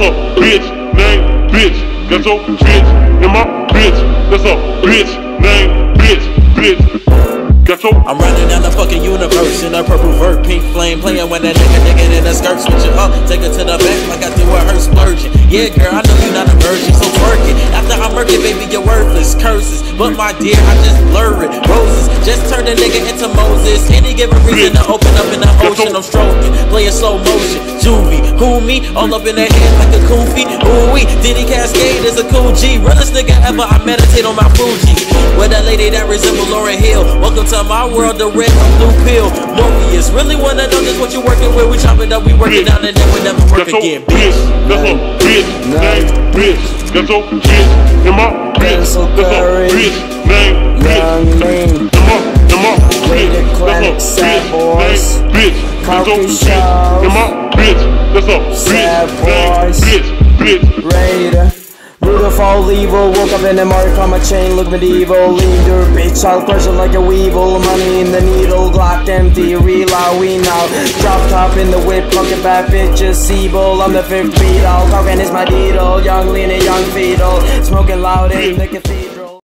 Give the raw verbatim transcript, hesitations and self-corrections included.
a bitch named bitch. Got your bitch in my bitch. That's a bitch named bitch, bitch. Got your I'm running down the fucking universe in a purple vert, pink flame, playing when that nigga nigga in the skirt, switch it up, take it to the back like I do a her splurging. Yeah, girl, I know you not a virgin, so twerk it. After I murk it, baby, you're worthless. Curses, but my dear, I just blur it. Roses, just turn the nigga into Moses. Any given reason to open up in the ocean, I'm stroking, playing slow motion. Juvie, who me? All up in their head like a koofy. Ooh wee, Diddy Cascade is a cool G. Realest nigga ever, I meditate on my Fuji. With that lady that resemble Lauryn Hill. Welcome to my world, the red or blue pill. Morpheus, really wanna know just what you working with. We chop it up, we work it down, and then we never work again, bitch. That's a bitch named bitch. Got your bitch in my bitch. That's a bitch named bitch. In my, in my bitch. That's a bitch named bitch. Got your bitch in my bitch. That's a bitch named bitch, bitch. Raider. Beautiful evil, woke up in the mark on my chain, look medieval. Leader, bitch, I'll crush it like a weevil. Money in the needle, Glock empty, real out, we now. Drop top in the whip, fucking bad bitches, Seabull, I'm the fifth beetle. Talking is my needle, young lean and young fetal. Smoking loud in the cathedral.